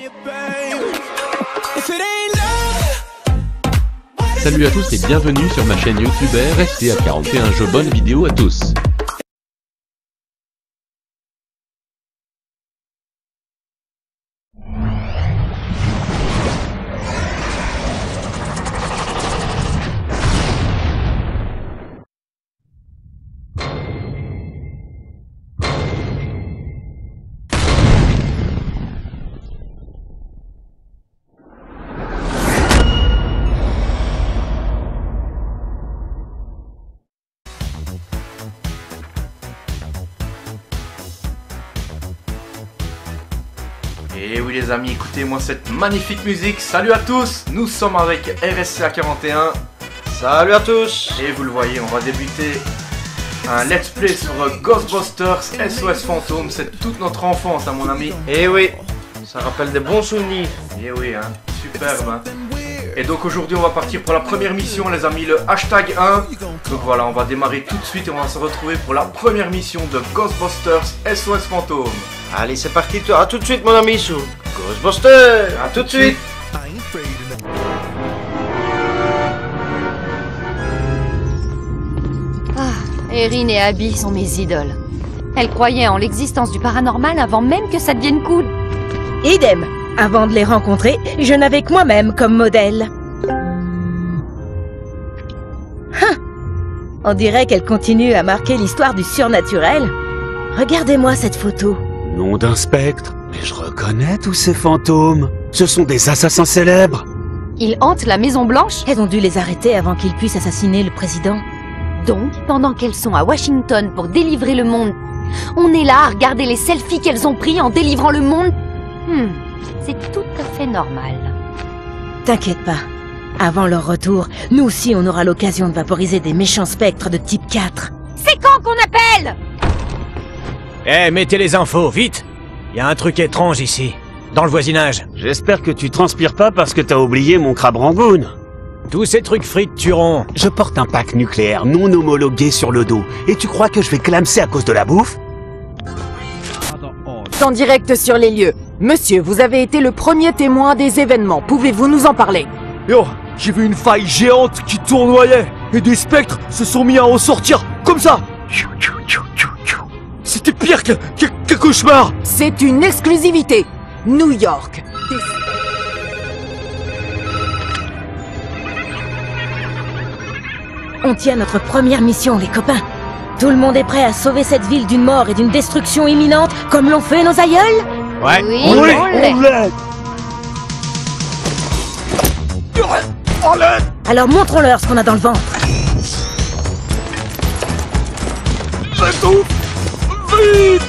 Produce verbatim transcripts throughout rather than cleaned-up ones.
Salut à tous et bienvenue sur ma chaîne YouTube R S C A quarante et un, jeu bonne vidéo à tous. Et oui les amis, écoutez-moi cette magnifique musique. Salut à tous, nous sommes avec R S C A quarante et un. Salut à tous. Et vous le voyez, on va débuter un let's play sur Ghostbusters S O S Fantôme. C'est toute notre enfance hein, mon ami. Et oui, ça rappelle des bons souvenirs. Et oui hein, superbe hein. Et donc aujourd'hui on va partir pour la première mission les amis, le hashtag un. Donc voilà, on va démarrer tout de suite et on va se retrouver pour la première mission de Ghostbusters S O S Fantôme. Allez, c'est parti, à tout de suite mon ami sous Ghostbusters. À tout de suite. Ah, Erin et Abby sont mes idoles. Elles croyaient en l'existence du paranormal avant même que ça devienne cool. Idem. Avant de les rencontrer, je n'avais que moi-même comme modèle. Hein. On dirait qu'elle continue à marquer l'histoire du surnaturel. Regardez-moi cette photo. Nom d'un spectre. Mais je reconnais tous ces fantômes. Ce sont des assassins célèbres. Ils hantent la Maison Blanche. Elles ont dû les arrêter avant qu'ils puissent assassiner le président. Donc, pendant qu'elles sont à Washington pour délivrer le monde, on est là à regarder les selfies qu'elles ont pris en délivrant le monde. Hmm, c'est tout à fait normal. T'inquiète pas. Avant leur retour, nous aussi on aura l'occasion de vaporiser des méchants spectres de type quatre. C'est quand qu'on appelle ? Eh, hey, mettez les infos, vite! Il y a un truc étrange ici, dans le voisinage. J'espère que tu transpires pas parce que t'as oublié mon crabe rangoon. Tous ces trucs frites tueront. Je porte un pack nucléaire non homologué sur le dos. Et tu crois que je vais clamser à cause de la bouffe? En direct sur les lieux. Monsieur, vous avez été le premier témoin des événements. Pouvez-vous nous en parler? Yo, j'ai vu une faille géante qui tournoyait. Et des spectres se sont mis à en sortir, comme ça. C'était pire que, que, que cauchemar. C'est une exclusivité. New York. On tient notre première mission, les copains. Tout le monde est prêt à sauver cette ville d'une mort et d'une destruction imminente, comme l'ont fait nos aïeuls? Ouais, oui, on on l'est. Alors montrons-leur ce qu'on a dans le ventre. J'étouffe. Vite.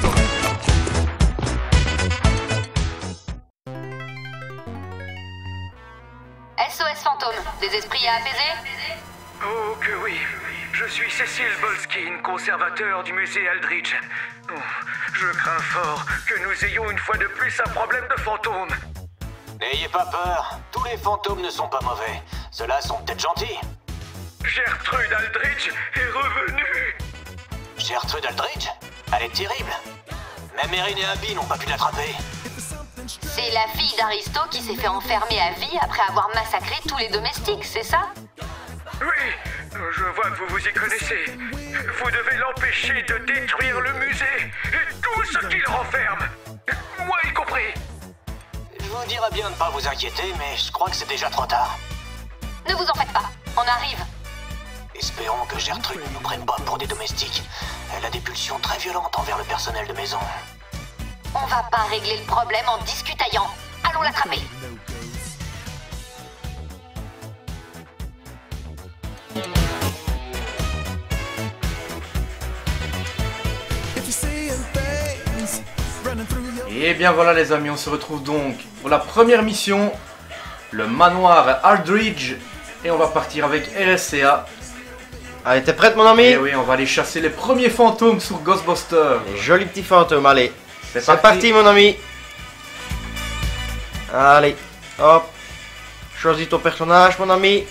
S O S Fantôme, des esprits à apaiser? Oh que oui. Je suis Cécile Bolskine, conservateur du musée Aldridge. Oh, je crains fort que nous ayons une fois de plus un problème de fantômes. N'ayez pas peur, tous les fantômes ne sont pas mauvais. Ceux-là sont peut-être gentils. Gertrude Aldridge est revenue. Gertrude Aldridge? Elle est terrible. Même Erin et Abby n'ont pas pu l'attraper. C'est la fille d'Aristo qui s'est fait enfermer à vie après avoir massacré tous les domestiques, c'est ça? Oui, je vois que vous vous y connaissez. Vous devez l'empêcher de détruire le musée et tout ce qui le renferme. Moi y compris. Je vous dirais bien de ne pas vous inquiéter, mais je crois que c'est déjà trop tard. Ne vous en faites pas, on arrive. Espérons que Gertrude ne nous prenne pas pour des domestiques. Elle a des pulsions très violentes envers le personnel de maison. On va pas régler le problème en discutaillant. Allons l'attraper. Et bien voilà les amis, on se retrouve donc pour la première mission, le manoir Aldridge. Et on va partir avec R S C A. Allez, t'es prête mon ami? Et oui, on va aller chasser les premiers fantômes sur Ghostbusters. Les jolis petits fantômes, allez. C'est parti. parti mon ami. Allez, hop. Choisis ton personnage mon ami.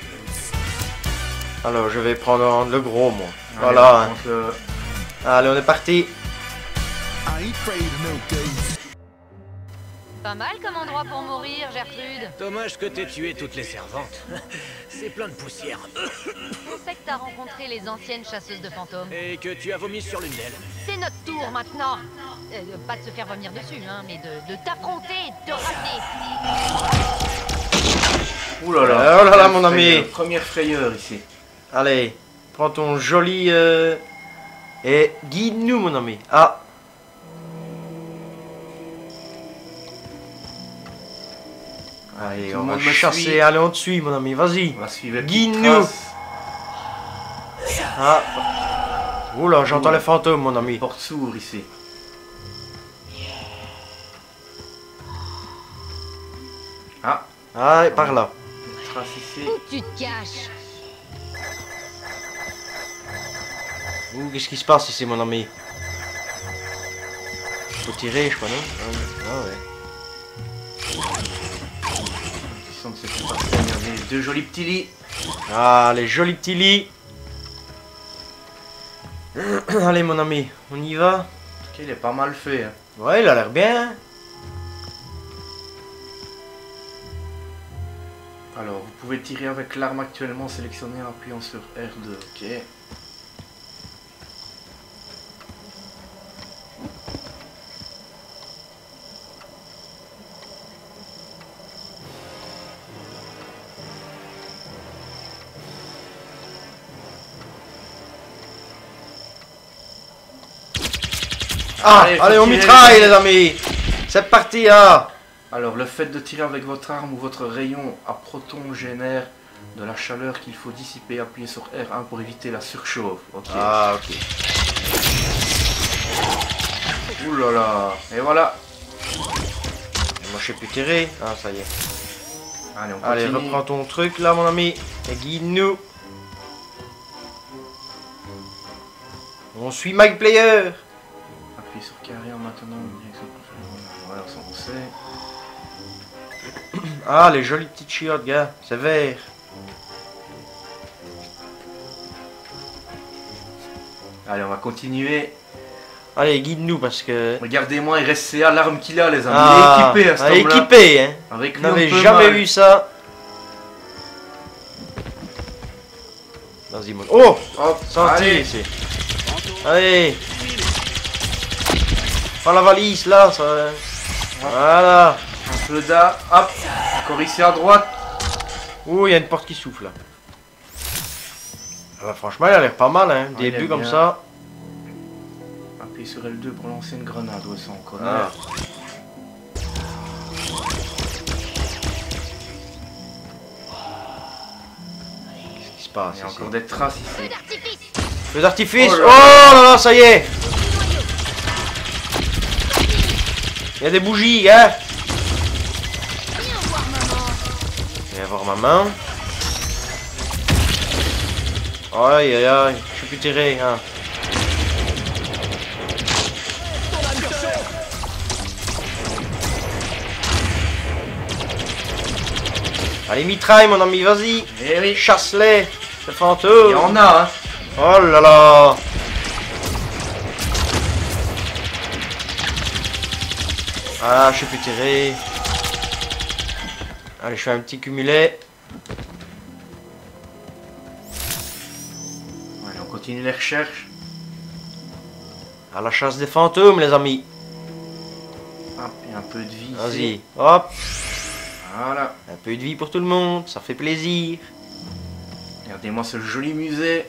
Alors je vais prendre le gros moi. Allez, voilà. Le... Allez, on est parti. Pas mal comme endroit pour mourir, Gertrude. Dommage que t'aies tué toutes les servantes. C'est plein de poussière. On sait que t'as rencontré les anciennes chasseuses de fantômes. Et que tu as vomi sur l'une d'elles. C'est notre tour maintenant. Euh, pas de se faire revenir dessus, hein, mais de, de t'affronter et de te ramener. Ouh là là, oh là là, mon ami. Première frayeur ici. Allez, prends ton joli... Euh... Et guide-nous, mon ami. Ah. Allez, Tout on le va monde me chasser. suit. Allez, on te suit, mon ami. Vas-y. On va suivre les Guide-nous. traces. Ah. Oula, j'entends les fantômes, mon ami. Porte s'ouvre ici. Ah. Ah, par là. Trace ici. Où tu te caches? Ouh, qu'est-ce qui se passe ici, mon ami? Faut tirer, je crois, non? Ah ouais. Il semble que c'est pas très bien. Il y a deux jolis petits lits. Ah, les jolis petits lits. Allez, mon ami, on y va? Ok, il est pas mal fait. Hein. Ouais, il a l'air bien. Alors, vous pouvez tirer avec l'arme actuellement sélectionnée en appuyant sur R deux. Ok. Ah, allez, allez on tirer, mitraille, les les amis. C'est parti, hein. Alors, le fait de tirer avec votre arme ou votre rayon à proton génère de la chaleur qu'il faut dissiper. Appuyez sur R un pour éviter la surchauffe. Ok. Ah, ok. Ouh là là. Et voilà. Moi, je sais plus tirer. Ah, ça y est. Allez, on Allez, continue. reprends ton truc, là, mon ami. Et guide-nous. On suit My Player. Appuyez sur carrière maintenant. Direction préférée. Voilà, ça on sait. Ah, les jolies petites chiottes, gars. C'est vert. Allez, on va continuer. Allez, guide-nous parce que... Regardez-moi, il reste C A, l'arme qu'il a, les amis. Ah, il est équipé à cet ah, homme-là. équipé, hein. Avec Vous lui, on n'avez peut jamais mal. vu ça. Vas-y, mon... Oh, Hop, senti allez. ici. Allez. Prends la valise, là. Ça... Voilà. Un peu d'A. Hop. Encore ici à droite. Ouh, il y a une porte qui souffle, là. Ah bah, franchement, il a l'air pas mal, hein. Ouais, il Début est comme bien. ça. Appuyez sur L deux pour lancer une grenade. Ouais, ça on connaît. Ah. Qu'est-ce qui se passe Il y a ici? encore des traces ici. Feu d'artifice. Oh Oh là là là, ça y est. Il y a des bougies, hein. Viens voir maman. Aïe aïe aïe, je suis plus tiré, hein. Allez, mitraille, mon ami, vas-y. Eh oui. Chasse-les. C'est fantôme. Il y en a, hein. Oh là là. Ah, je suis plus tiré. Allez, je fais un petit cumulé. Allez, on continue les recherches. À la chasse des fantômes, les amis. Hop, il y a un peu de vie Vas-y, ici. hop. Voilà. Un peu de vie pour tout le monde, ça fait plaisir. Regardez-moi ce joli musée.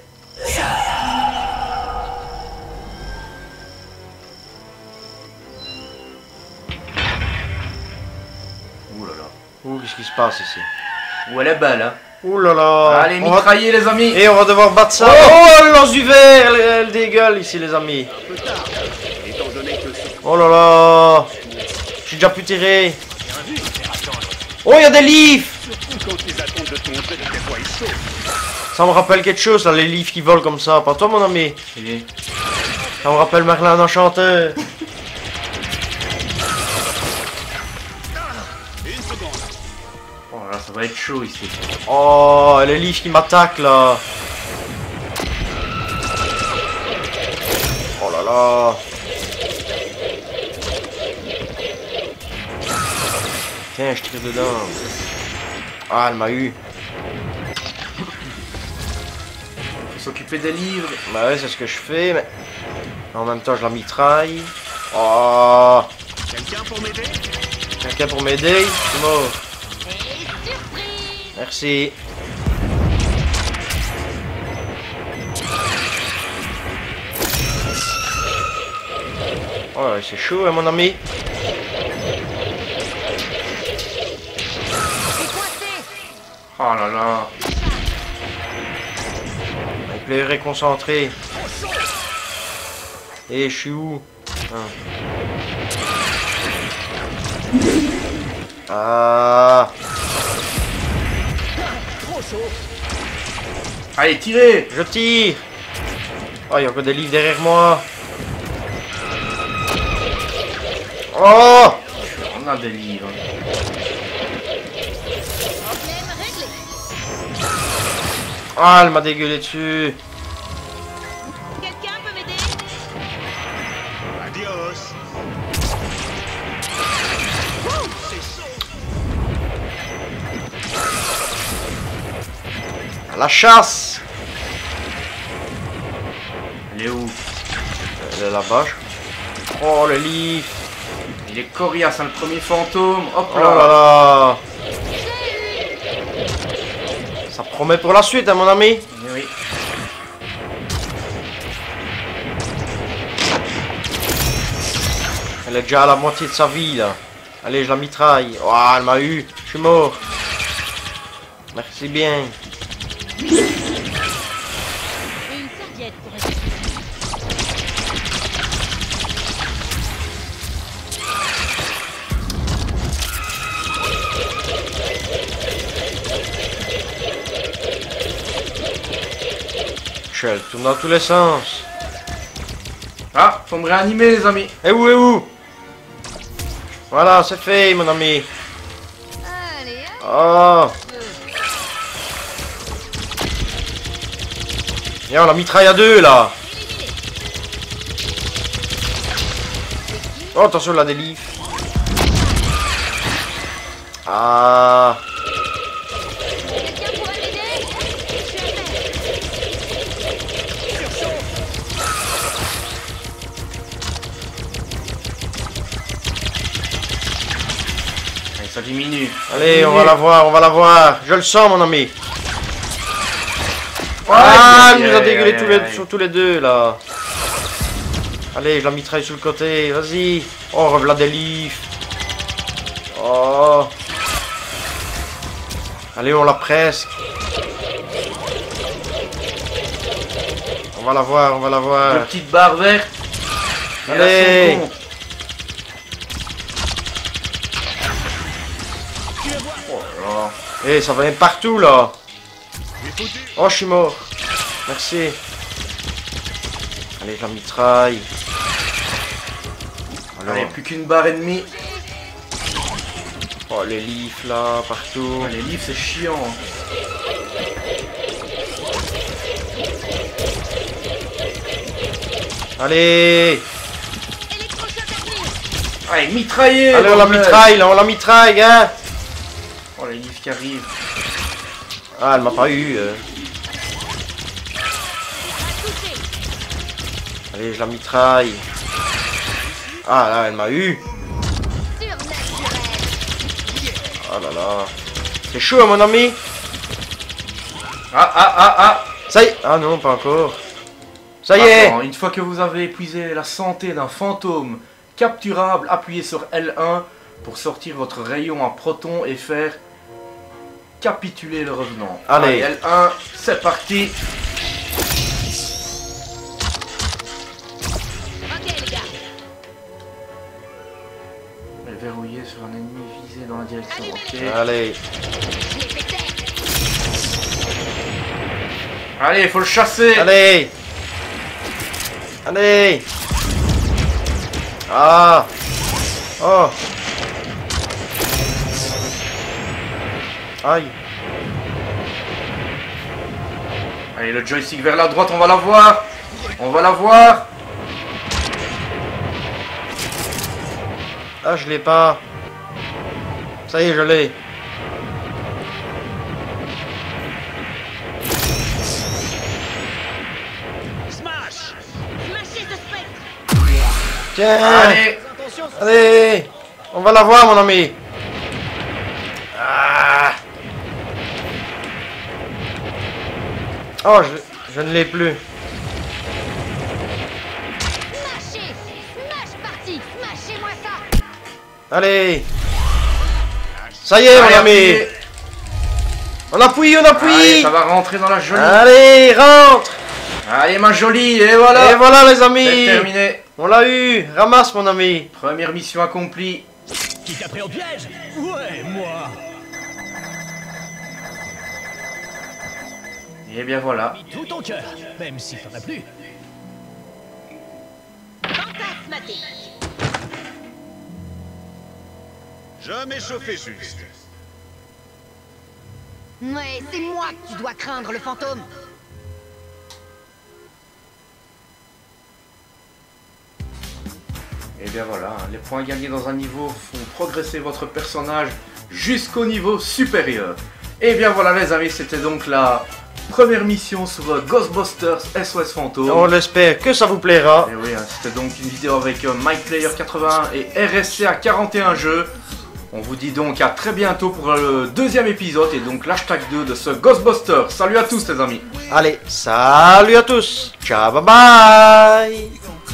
Ouh là là. Ouh, qu'est-ce qui se passe ici? Ouh, elle est belle, hein. Ouh là là. Allez, On va- mitrailler, les amis. Et on va devoir battre ça. Oh, Oh, elle lance du verre, elle, elle dégueule ici, les amis. Oh là là. J'ai déjà pu tirer. Oh, il y a des livres. Ça me rappelle quelque chose, là, les livres qui volent comme ça. Pas toi, mon ami. Et- Ça me rappelle Merlin l'Enchanteur. Oh là là, ça va être chaud ici. Oh, les livres qui m'attaquent, là. Oh là là. Tiens, je tire dedans. Ah, elle m'a eu. Faut s'occuper des livres. Bah ouais, c'est ce que je fais, mais... En même temps, je la mitraille. Oh. Quelqu'un pour m'aider? Quelqu'un pour m'aider? Je suis mort. Merci. Oh, c'est chaud, hein, mon ami. Oh là là. Avec player concentré. Et je suis où? Ah. Ah. Allez, tirez! Je tire. Oh, il y a encore des livres derrière moi. Oh! On a des livres. Ah, elle m'a dégueulé dessus. Quelqu'un peut m'aider? Adios. À la chasse. Elle est où? Elle est là-bas. Oh, le livre. Il est coriace, hein, le premier fantôme. Hop Oh là. là là. Ça promet pour la suite, hein, mon ami. Eh oui. Elle est déjà à la moitié de sa vie, là. Allez, je la mitraille. Oh, elle m'a eu. Je suis mort. Merci bien. Une serviette pour rester. Elle tourne dans tous les sens. Ah, faut me réanimer, les amis. Et où, et où? Voilà, c'est fait, mon ami. Oh. Viens, on la mitraille à deux, là. Oh, attention, là, des livres. Ah. Ça diminue. Allez, on va la voir, on va la voir. Je le sens, mon ami. Ah, il nous a dégueulé tous les, sur tous les deux, là. Allez, je la mitraille sur le côté. Vas-y. Oh, revoilà des livres. Oh. Allez, on l'a presque. On va la voir, on va la voir. Deux petites barres vertes. Allez. Eh, hey, ça va même partout, là. Oh, je suis mort. Merci. Allez, je la mitraille. Alors... Allez, plus qu'une barre et demie. Oh, les livres, là, partout. Oh, les livres, c'est chiant. Allez. Allez, mitraillez. Allez, on la mitraille, là, on la mitraille, hein. Oh, les livres qui arrivent. Ah, elle m'a pas eu. Euh. Allez, je la mitraille. Ah, là, elle m'a eu. Oh là là. C'est chaud, mon ami. Ah, ah, ah, ah. Ça y est. Ah non, pas encore. Ça y Attends, est. une fois que vous avez épuisé la santé d'un fantôme capturable, appuyez sur L un pour sortir votre rayon en proton et faire capituler le revenant. Allez, Allez L un, c'est parti. Ok les gars. Et verrouiller sur un ennemi visé dans la direction. Ok. Allez. Allez, il faut le chasser. Allez. Allez. Ah. Oh. Aïe. Allez, le joystick vers la droite, on va la voir. On va la voir. Ah, je l'ai pas. Ça y est, je l'ai. Tiens. Allez. Allez. On va la voir, mon ami. Ah. Oh, je, je ne l'ai plus. Smashez, smash party, smashez-moi ça. Allez. Ça y est, Allez, mon ami. appuyez. On appuie, on appuie. Allez, ça va rentrer dans la jolie. Allez, rentre. Allez, ma jolie, et voilà. Et voilà, les amis. C'est terminé. On l'a eu. Ramasse, mon ami. Première mission accomplie. Qui t'a pris au piège? Ouais, moi. Et bien voilà. Tout ton cœur, même si t'en as plus. Fantasmatique. Jamais chauffé juste. Ouais, c'est moi que tu dois craindre, le fantôme. Et bien voilà, hein, les points gagnés dans un niveau font progresser votre personnage jusqu'au niveau supérieur. Et bien voilà les amis, c'était donc la première mission sur euh, Ghostbusters S O S Fantôme. On l'espère que ça vous plaira. Et oui, hein, c'était donc une vidéo avec euh, MyPlayer quatre-vingt-un et R S C A quarante et un jeux. On vous dit donc à très bientôt pour le deuxième épisode et donc l'hashtag deux de ce Ghostbusters. Salut à tous les amis. Allez, salut à tous. Ciao, bye bye.